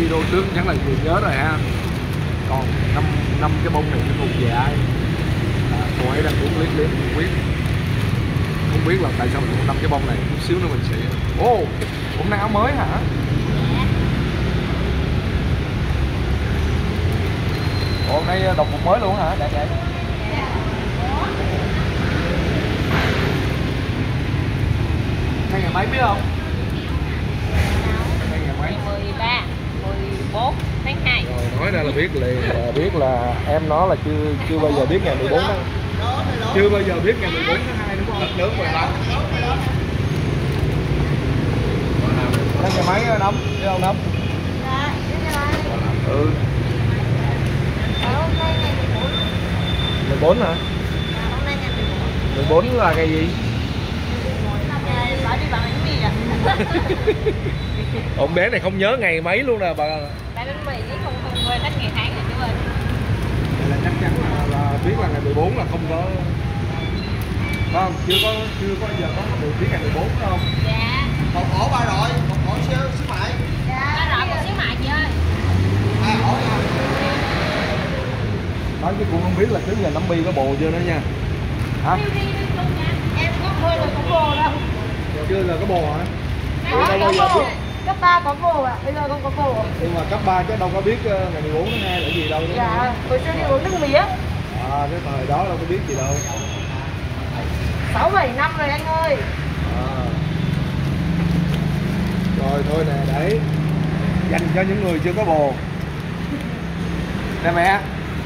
video trước chắc là chị nhớ rồi ha. Còn năm cái bông này nó thuộc về ai? Cô ấy đang uống liếc không biết là tại sao mình 5 cái bông này, chút xíu nữa mình sẽ. Hôm nay áo mới hả? Hôm nay đồng phục mới luôn hả? Đẹp vậy. Nay ngày mấy biết không? Nay ngày mấy? 13, 14 tháng 2. Rồi nói ra là biết liền, là biết là em nó là chưa bao giờ biết ngày 14 đó. Chưa bao giờ biết ngày 14 tháng 2 đúng không? Lớn 15. Nay ngày mấy Năm? Biết không Năm? Dạ, biết rồi. Ừ. Hôm nay ngày 14. 14 hả? Dạ, hôm nay ngày 14. 14 là ngày gì? Bà đi bằng bánh mì à? Ông bé này không nhớ ngày mấy luôn nè bà. Bà bánh mì chứ không quên hết ngày tháng rồi chú ơi. Vậy là chắc chắn là biết là ngày 14 là không có. Không, chưa có giờ có được biết ngày 14 đúng không? Dạ. Một ổ ba rồi, một ổ xíu mại. Dạ. Ba rồi một xíu mại chị ơi. Hai ổ nha. Nói chứ cũng không biết là trước giờ Nấm Bi có bồ chưa nữa nha. Hả? Em có hơi là có bồ đâu. Chưa giờ có bồ hả? Có bồ. Cấp 3 có bồ ạ, bây giờ không có bồ. Nhưng mà cấp 3 chứ đâu có biết ngày 14 tháng 2 là gì đâu. Dạ, hồi xưa đi uống nước mía. Cái thời đó đâu có biết gì đâu. 6-7 năm rồi anh ơi. Rồi thôi nè, để dành cho những người chưa có bồ. Nè mẹ.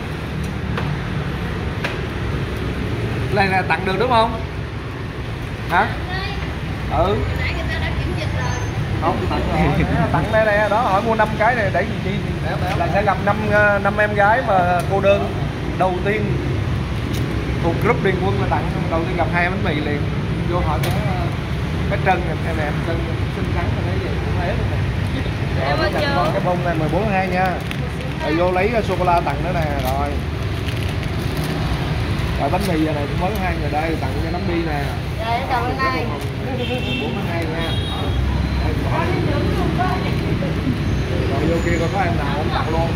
Này là tặng được đúng không? Hả? Ừ. Không, tặng rồi. Tặng đây nè, đó hỏi mua 5 cái này để gì chi? Là sẽ gặp 5 em gái mà cô đơn đầu tiên thuộc group Điền Quân là tặng đầu tiên gặp 2 bánh mì liền. Vô hỏi cái Trân em Trân xinh xắn rồi đấy vậy cũng thế luôn nè. Rồi tặng cái bông này 14 tháng 2 nha. Rồi vô lấy sô cô la tặng nữa nè rồi. Rồi bánh mì giờ này cũng mới có 2 người đây tặng cho Nấm Bi nè. Dạ em cảm ơn anh. 14 tháng 2 nha. Rồi vô kia coi có em nào không tặng luôn.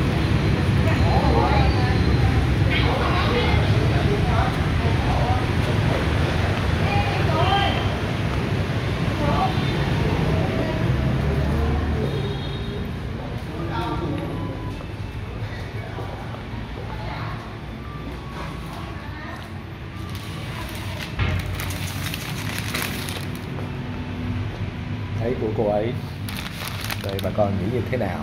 Thấy của cô ấy. Đây bà con nghĩ như thế nào?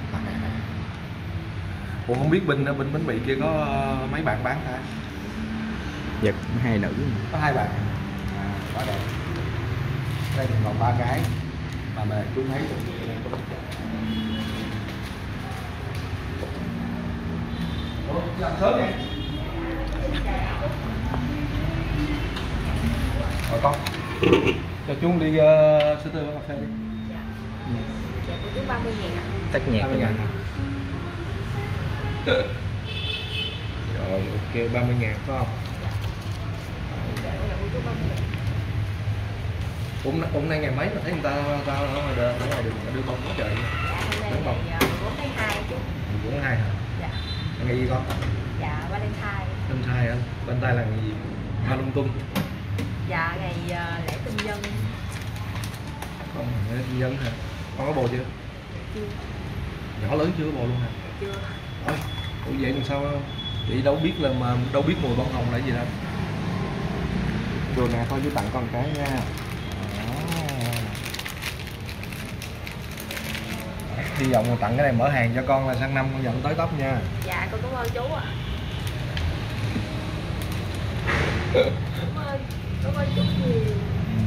Ủa không biết bên bánh mì kia có mấy bạn bán hả? Dạ, 2 nữ. Có 2 bạn. Quá đẹp. Đây còn 3 cái. Mà chú thấy làm sớm nha. Rồi con. Cho chú đi sữa tươi cà phê đi. Dạ của chú 30.000 ạ. Tách nhạc 30.000 hả? Rồi ok 30.000 phải không? Dạ của chú 30.000. Hôm nay ngày mấy mà thấy người ta ở ngoài đường đưa bông quá trời. Dạ hôm nay ngày 4 tháng 2 chú. 4 tháng 2 hả? Dạ. Ngày gì con? Dạ Valentine. Valentine hả? Valentine là ngày gì? Hoa lung tung. Dạ ngày lễ tinh nhân. Không, lễ tinh nhân hả? Con có bồ chưa? Chưa. Nhỏ lớn chưa có bồ luôn hả? Chưa. Ôi, vậy làm sao chị đâu biết là mà đâu biết mùi bông hồng là gì đâu. Rồi nè thôi chú tặng con cái nha. Hy vọng là tặng cái này mở hàng cho con là sang năm con dẫn tới tóc nha. Dạ con cảm ơn chú ạ. Cảm ơn chú nhiều.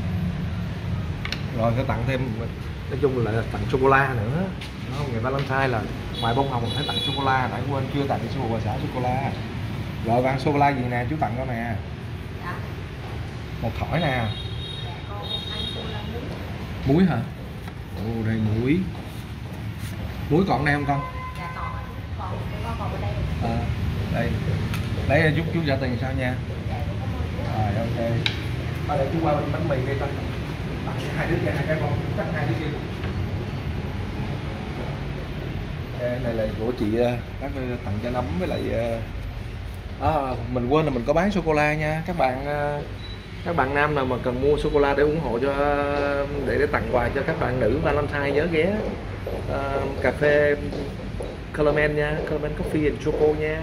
Rồi sẽ tặng thêm, nói chung là tặng sô cô la nữa. Đó, ngày Valentine là ngoài bông hồng mình phải tặng sô cô la, tại quên chưa tặng sô bà xã sô cô la. Rồi bạn sô cô la gì nè chú tặng con nè. Dạ. Một thỏi nè. Dạ con ăn sô la muối. Muối hả? Ồ đây muối. Muối còn đây không con? Dạ còn ở đây. Đây. Lấy chú trả tiền sao nha. Rồi ok. Để chú qua bên bánh mì đây con. Tặng 2 đứa kia 2 cái con, chắc 2 đứa kia. Cái này là của chị bác tặng cho Nấm với lại mình quên là mình có bán sô cô la nha các bạn nam nào mà cần mua sô cô la để ủng hộ cho để tặng quà cho các bạn nữ Valentine nhớ ghé cà phê Colorman nha, Colorman Coffee and Choco nha.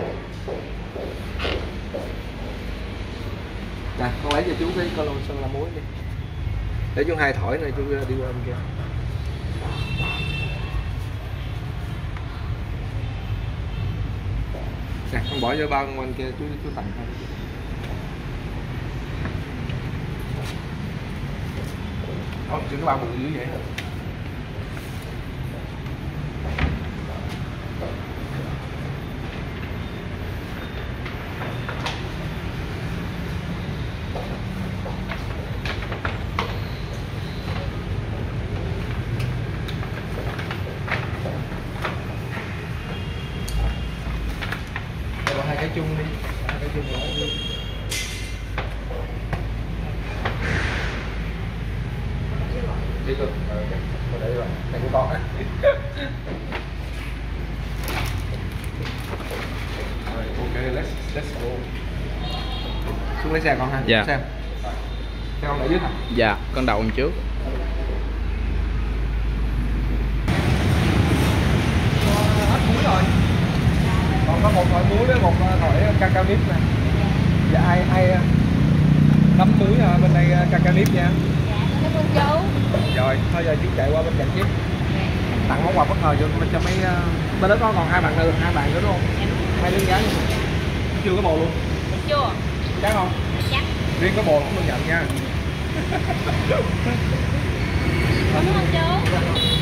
Nè, con lấy cho chú cái Colorman sô la muối đi. Để chú hai thỏi này chú đi qua bên kia. Nè, con bỏ vô bao bên kia chú tặng thôi. Ôi, chứ cái bao bự dữ vậy hả? Đây là hai cái chung đi, hai cái chung bỏ đi. Đi được, ở đây rồi, này của con á. Rồi, ok, let's go. Xuống lấy xe con ha. Dạ. Xem. Xe con để dưới hả? Dạ, con đầu trước. Hết muối rồi. Còn có một thỏi muối với một thỏi cacao nip nè. Dạ ai 5 muối bên đây cacao nip nha. Cảm ơn chú. Rồi, thôi giờ chú chạy qua bên cạnh chiếc. Tặng món quà bất ngờ cho mấy bên đó có còn hai bạn nữa đúng không? Hai đứa gái chưa có bồ luôn. Chưa. Chắc không? Chắc. Riêng có bồ không được nhận nha. Cảm ơn chú.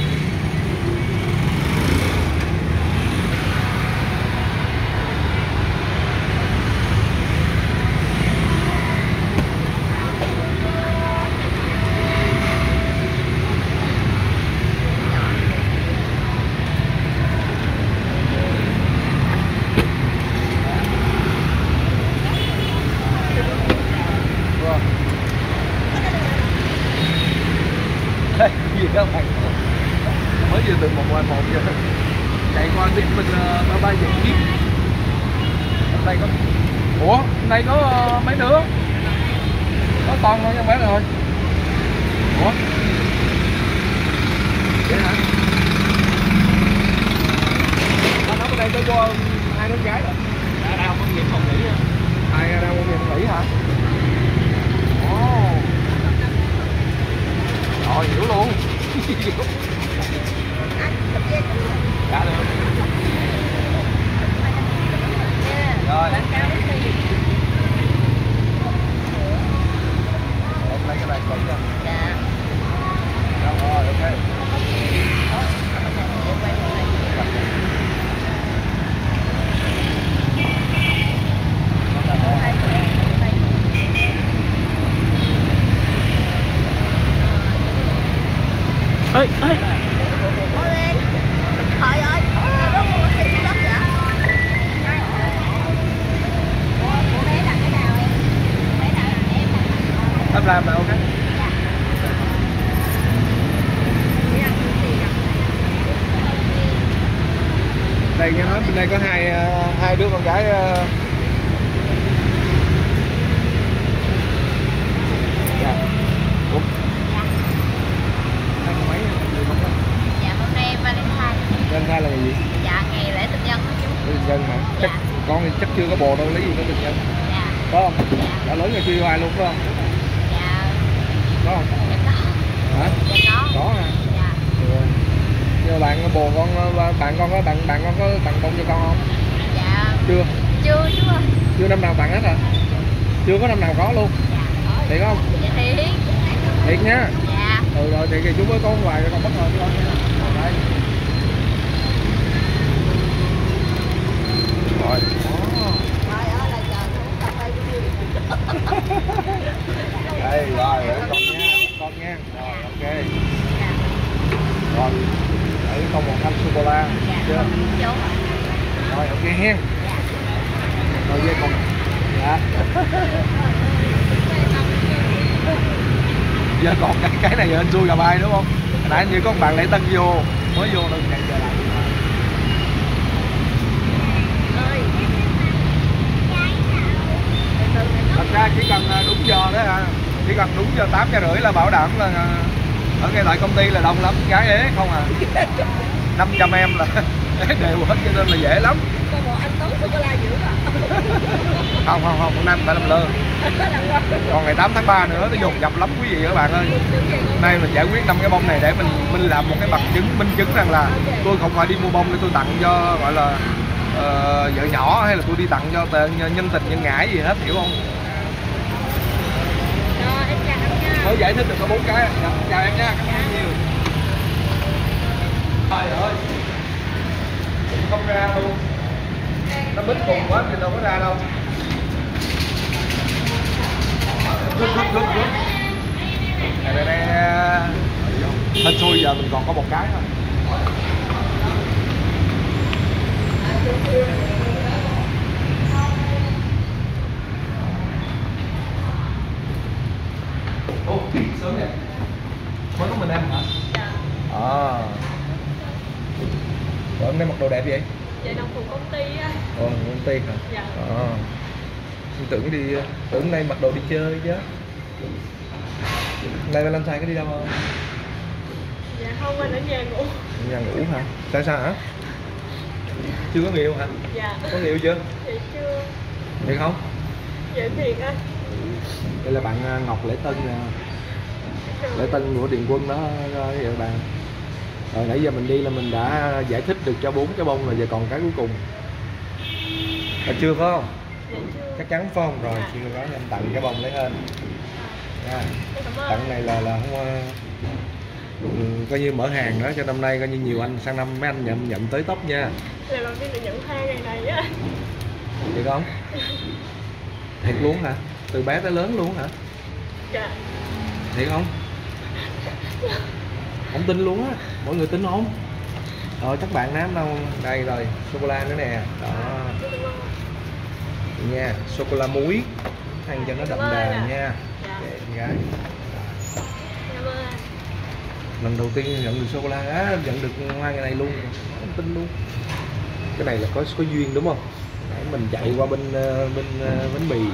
Đây, gì đó bạn mới vừa từ 1 giờ chạy qua tiếp mình ba giờ chiếc. Hôm nay có hôm nay có mấy đứa có con thôi chứ bé rồi. Ủa vậy hả? Tao nói bên đây tôi có 2 đứa gái rồi. Đang công nghiệp phòng nghỉ. Ai đang công nghiệp phòng nghỉ hả? Ồ. Rồi hiểu luôn. Đã được. Rồi. Em lấy cái này còn chưa? Dạ. Rồi, ok. Ê, ê. Trời ơi, nó mua cái gì đất vậy? Bé đặt cái nào em? Bé đặt em đặt. Em làm là ok. Đây nghe nói bên đây có hai đứa con gái. Dạ. Ủa? Hai mấy người không đó? Dạ hôm nay em Valentine. Valentine là ngày gì? Dạ ngày lễ tình nhân đó chú. Lễ tình nhân hả? Chắc con thì chắc chưa có bồ đâu lấy gì có tình nhân. Dạ. Có không? Đã lớn rồi chưa yêu ai luôn phải không? Dạ. Có không? Dạ có. Hả? Dạ có. Có hả? Dạ. Ừ. Nhưng mà bồ con bạn con có tặng bông cho con không? Dạ. Chưa. Chưa chú ơi. Chưa năm nào tặng hết à? Chưa có năm nào có luôn. Dạ có. Thiệt không? Dạ thiệt. Thiệt nha. Dạ. Ừ rồi thì chú mới có quà cho con bất ngờ cho con nha. Đây. Rồi. Trời ơi là giờ uống cà phê của Đây rồi để con nha. Rồi ok. Dạ. Rồi. Để con một thanh sô cô la. Dạ. Chưa? Chú. Rồi ok hen. Dạ. Rồi với con. Dạ. Giờ còn cái này giờ anh xui gặp ai đúng không? Nãy như có một bạn lễ tân vô mới vô đâu chạy trở lại. ra chỉ cần đúng giờ đó à, chỉ cần đúng giờ 8 giờ rưỡi là bảo đảm là ở ngay tại công ty là đông lắm, gái ế không à. 500 em là đều hết cho nên là dễ lắm. Còn một anh Tuấn sô-cô-la dữ à. Không, hôm nay mình phải làm lơ. Còn ngày 8 tháng 3 nữa nó dồn dập lắm quý vị các bạn ơi. Nay mình giải quyết 5 cái bông này để mình làm một cái bằng chứng, minh chứng rằng là tôi không phải đi mua bông để tôi tặng cho gọi là vợ nhỏ, hay là tôi đi tặng cho nhân tình nhân ngãi gì hết, hiểu không? Rồi em chào anh nha. Mới giải thích được có 4 cái. Chào em nha, cảm ơn nhiều. Trời ơi, không ra luôn, nó bít cùng quá thì đâu có ra đâu. Rút. Đây. Hên xui giờ mình còn có một cái thôi. Ô, sớm vậy. Mới có mình em hả? Dạ. Ủa, hôm nay mặc đồ đẹp vậy? Dạ đồng phục công ty á. Công ty hả? Dạ. Tưởng nay mặc đồ đi chơi chứ. Nay Valentine có đi đâu không? Dạ không, anh ở nhà ngủ. Nhà ngủ hả? Sao hả? Chưa có người yêu hả? Dạ. Có người yêu chưa? Dạ chưa. Thiệt không? Dạ thiệt anh. Đây là bạn Ngọc Lễ Tân nè. Lễ Tân của Điền Quân đó các bạn. Rồi nãy giờ mình đi là mình đã giải thích được cho 4 cái bông rồi, giờ còn cái cuối cùng. Là chưa phải không? Dạ chưa. Chắc chắn phải không? Rồi chưa có, em tặng cái bông lấy hơn. Nha. Tặng này là không coi như mở hàng đó cho năm nay, coi như nhiều anh sang năm mấy anh nhận tới tóc nha. Lần đầu tiên được nhận 2 ngày này á. Thiệt không? Thiệt luôn hả? Từ bé tới lớn luôn hả? Dạ. Thiệt không? Không tin luôn á, mọi người tin không? Rồi các bạn nám đâu, đây rồi, sô-cô-la nữa nè, đó. Nha, sô-cô-la muối, ăn cho nó đậm đà nha. Để em gái. Cảm ơn anh. Lần đầu tiên nhận được sô-cô-la á, nhận được hoa ngày này luôn, không tin luôn. Cái này là có duyên đúng không? Để mình chạy qua bên bánh mì,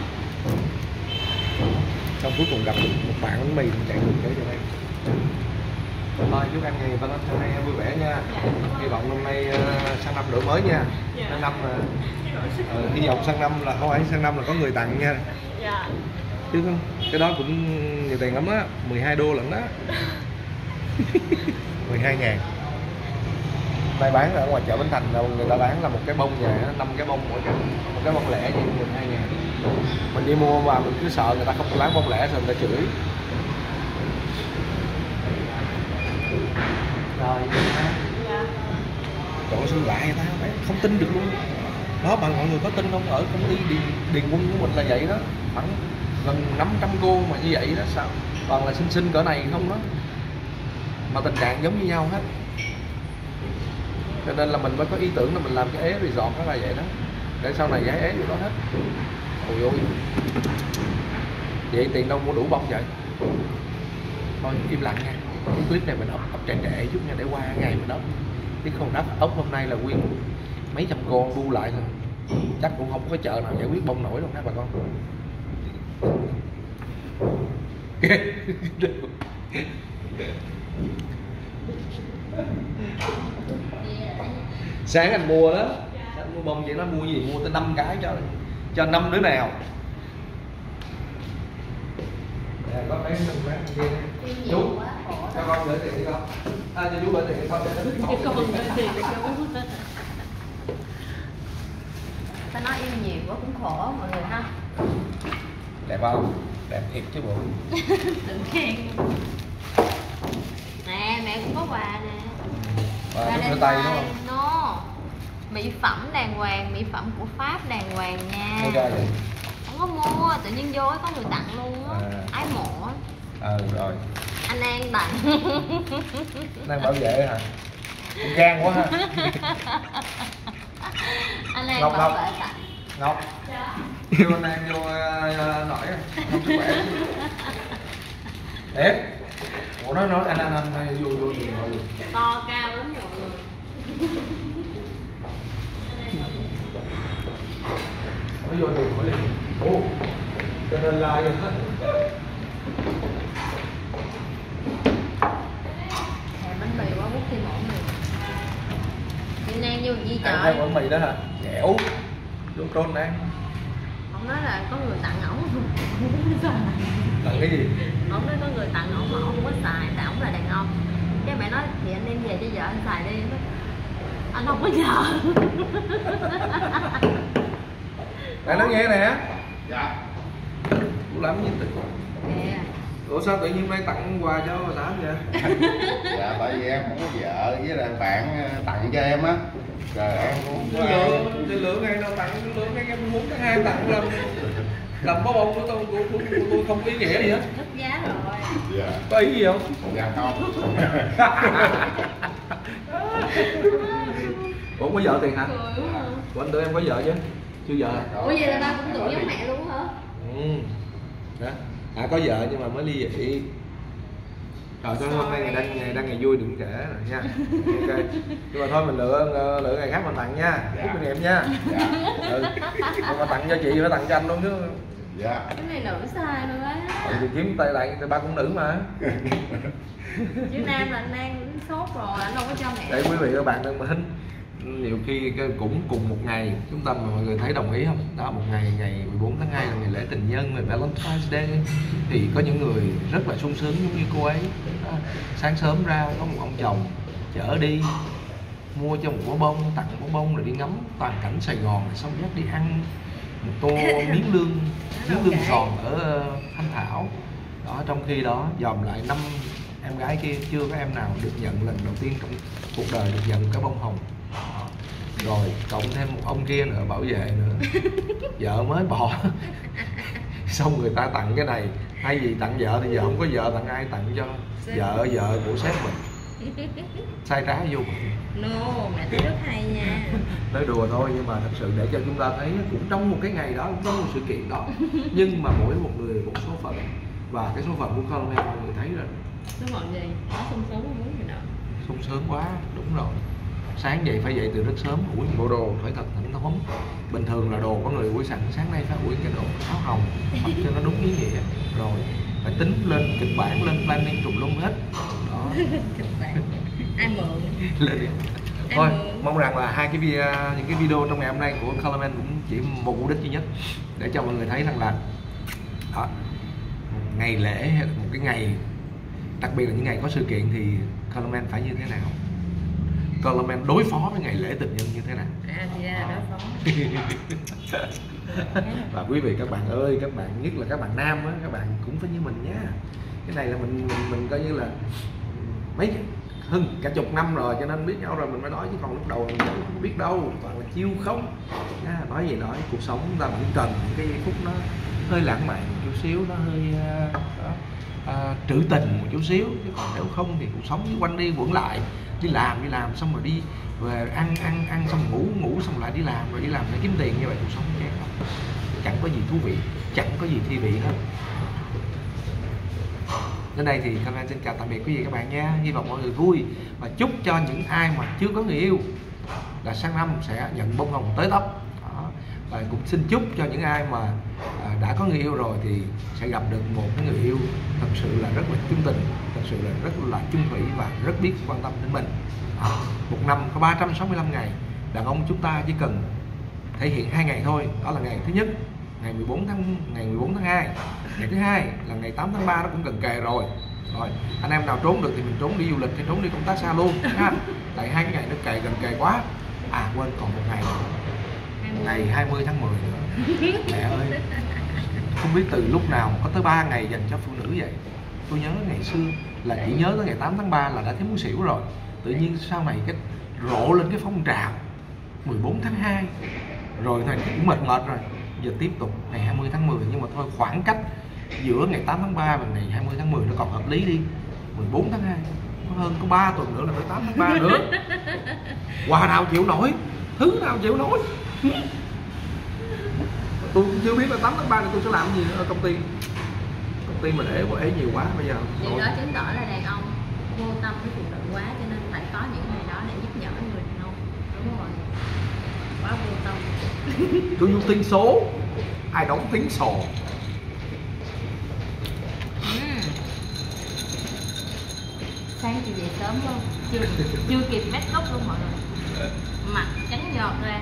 xong cuối cùng gặp được một bạn bánh mì mình chạy được tới cho đây. Thôi chúc em ngày Valentine vui vẻ nha. Hy vọng năm nay sang năm đổi mới nha. Sang năm hy vọng sang năm là không phải sang năm là có người tặng nha. Dạ. Chứ cái đó cũng nhiều tiền lắm á, 12 đô lận đó. 12.000. Đây bán ở ngoài chợ Bến Thành đâu, người ta bán là một cái bông vậy, 5 cái bông mỗi cái, một cái bông lẻ vậy 12.000. Mình đi mua mà mình cứ sợ người ta không bán bông lẻ rồi người ta chửi. Rồi, Dạ. trời ơi, sao lạ vậy ta, không tin được luôn. Đó, bạn mọi người có tin không? Ở công ty Điền Quân của mình là vậy đó, khoảng gần 500 cô mà như vậy đó, sao toàn là xinh cỡ này không đó, mà tình trạng giống như nhau hết. Cho nên là mình mới có ý tưởng là mình làm cái ế resort đó là vậy đó, để sau này giải ế vô đó hết. Ôi ôi, vậy tiền đâu mua đủ bông vậy. Thôi im lặng nha, cái clip này mình up trễ chút nha, để qua ngày mình up. Chứ không up hôm nay là nguyên mấy trăm con đu lại rồi, chắc cũng không có cái chợ nào giải quyết bông nổi đâu các bà con. Sáng anh mua đó, anh mua bông vậy, nó mua gì mua tới 5 cái cho 5 đứa nào. Có mấy mình bán kia chú cho con gửi tiền đi con, cho chú gửi tiền đi con, để nó Con gửi tiền đi chú. Ta nói yêu nhiều quá cũng khổ mọi người ha. đẹp không? Đẹp thiệt chứ bộ. Tự khen. Nè mẹ cũng có quà nè. Và rửa tay đúng không? No. Mỹ phẩm đàng hoàng, mỹ phẩm của Pháp đàng hoàng nha. Mua ra vậy? Không có mua, tự nhiên vô có người tặng luôn á. Ái mộ á. Rồi. Anh An tặng. Đang bảo vệ hả? Gan quá ha. Anh An Ngọc, bảo Ngọc. vệ tặng. Ngọc. Kêu anh An vô nổi à. Không sức khỏe. Thiệt. Ủa nói anh vô To cao lắm mọi người. Nó vô liền. Ồ. Cho nên gì ăn trời? theo bánh mì đó hả? Dẻo trôn trôn ăn. Ông nói là có người tặng ổng Tặng cái gì? ổng nói có người tặng ổng mà ổng không có xài tại ổng là đàn ông. Cái mẹ nói thì anh đem về cho vợ anh xài đi. Anh không có vợ. Mẹ nói nghe nè. Dạ. Cô làm gì tự. Kìa. Ủa sao tự nhiên hôm nay tặng quà cho bà xã vậy? Dạ tại vì em không có vợ với lại bạn tặng cho em á. Rồi em cũng Cái lượng ngày nào tặng cái lượng ngày em muốn tháng 2 tặng làm bó bông của tôi không có ý nghĩa gì hết. Mất giá rồi. dạ. Có ý gì không? Dạ không. Ủa có vợ tiền hả? Cười quá hả? Ủa anh tưởng em có vợ chứ? Chưa vợ. Ủa vậy là ba cũng tưởng giống mẹ luôn hả? Ừ. Đó. À có vợ nhưng mà mới ly dị. Rồi thôi hôm nay ngày đang ngày vui đừng kể rồi nha. Ok. Nhưng mà thôi mình lựa ngày khác mình tặng nha. Chúc kinh nghiệm nha. Dạ. Ừ. Nhưng mà tặng cho chị phải tặng cho anh luôn chứ. Dạ. Cái này nữ sai rồi á. Thì kiếm tay lại ba cũng nữ mà. Chứ nam là anh đang sốt rồi, anh đâu có cho mẹ. Để quý vị các bạn đang mến, nhiều khi cũng cùng một ngày chúng ta mà mọi người thấy đồng ý không? Đó một ngày 14 tháng 2 là ngày lễ tình nhân, ngày Valentine's Day thì có những người rất là sung sướng giống như cô ấy. Đó, sáng sớm ra có một ông chồng chở đi mua cho một bó bông, tặng bó bông rồi đi ngắm toàn cảnh Sài Gòn, xong dắt đi ăn một tô miếng lương giòn ở Thanh Thảo. Đó trong khi đó dòm lại 5 em gái kia chưa có em nào được nhận lần đầu tiên trong cuộc đời được nhận cái bông hồng. Rồi cộng thêm một ông kia nữa bảo vệ nữa, vợ mới bỏ. Xong người ta tặng cái này, hay gì tặng vợ thì giờ không có vợ tặng ai tặng cho vợ của sếp mình. Sai trái vô cùng. No, mẹ thấy rất hay nha. Nói đùa thôi nhưng mà thật sự để cho chúng ta thấy cũng trong một cái ngày đó, cũng trong một sự kiện đó, nhưng mà mỗi một người một số phận, và cái số phận của con em mọi người thấy rồi. Số phận gì? Có sung sướng muốn gì đâu. Sung sướng quá, đúng rồi. Sáng dậy phải dậy từ rất sớm, ủi bộ đồ phải thật thỉnh thốn. Bình thường là đồ có người ủi sẵn, sáng nay phải ủi cái đồ áo hồng mặc cho nó đúng ý nghĩa. Rồi phải tính lên kịch bản, lên planning tùm lum hết. Đó. Kịch bản. Ai mượn? Lên đi. Thôi, mong rằng là những cái video trong ngày hôm nay của Colorman cũng chỉ một mục đích duy nhất để cho mọi người thấy rằng là đó, một ngày lễ, một cái ngày đặc biệt là những ngày có sự kiện thì Colorman phải như thế nào, Colorman đối phó với ngày lễ tình nhân như thế nào. Thì ra là đối phó. Và quý vị các bạn ơi, các bạn nhất là các bạn nam á, các bạn cũng phải như mình nhé. Cái này là mình coi như là mấy cả chục năm rồi cho nên biết nhau rồi mình mới nói, chứ còn lúc đầu mình không biết đâu, toàn là chiêu không. Nói gì nói, cuộc sống chúng ta vẫn cần những cái giây phút nó hơi lãng mạn một chút xíu, nó hơi trữ tình một chút xíu, chứ còn nếu không thì cuộc sống quanh đi quẩn lại, đi làm xong rồi đi về ăn xong ngủ xong lại đi làm, rồi đi làm để kiếm tiền, như vậy cuộc sống chán không, chẳng có gì thú vị, chẳng có gì thi vị hết. Đến đây thì Colorman xin chào tạm biệt quý vị các bạn nha. Hy vọng mọi người vui và chúc cho những ai mà chưa có người yêu là sang năm sẽ nhận bông hồng tới tóc. Và cũng xin chúc cho những ai mà đã có người yêu rồi thì sẽ gặp được một cái người yêu thật sự là rất là chung tình, thật sự là rất là chung thủy và rất biết quan tâm đến mình. Một năm có 365 ngày, đàn ông chúng ta chỉ cần thể hiện 2 ngày thôi. Đó là ngày thứ nhất ngày 14 tháng 2, ngày thứ hai là ngày 8 tháng 3, nó cũng gần kề rồi. Rồi anh em nào trốn được thì mình trốn đi du lịch hay trốn đi công tác xa luôn ha. Tại 2 cái ngày nó gần kề quá. Quên còn một ngày nữa, ngày 20 tháng 10 nữa. Mẹ ơi, không biết từ lúc nào có tới 3 ngày dành cho phụ nữ vậy. Tôi nhớ ngày xưa là chỉ nhớ tới ngày 8 tháng 3 là đã thấy muốn xỉu rồi. Tự nhiên sau này cái rộ lên cái phong trào 14 tháng 2 rồi thôi cũng mệt rồi. Giờ tiếp tục ngày 20 tháng 10, nhưng mà thôi khoảng cách giữa ngày 8 tháng 3 và ngày 20 tháng 10 nó còn hợp lý đi. 14 tháng 2 có hơn có 3 tuần nữa là tới 8 tháng 3 nữa. Quà nào chịu nổi, thứ nào chịu nổi. Tôi cũng chưa biết là 8 tháng 3 này tôi sẽ làm gì ở công ty. Công ty mình ế nhiều quá bây giờ. Điều đó chứng tỏ là đàn ông vô tâm với phụ nữ quá, cho nên phải có những ngày đó để giúp đỡ người đàn ông. Đúng rồi, quá vô tâm. Do you think so? I don't think so. Sáng chị về sớm luôn, chưa kịp make up luôn mọi người, mặt trắng giọt ra.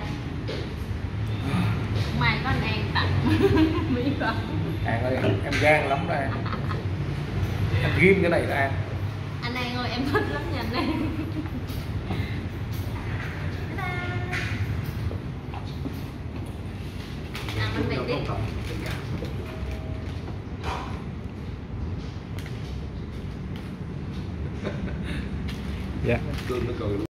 Mai có anh An tặng mỹ phẩm. An ơi, em gan lắm đó An. Em ghim cái này đó An. Anh An ơi, em thích lắm nha anh An. Làm bánh mì tiếp. Dạ. Cương nó cười luôn.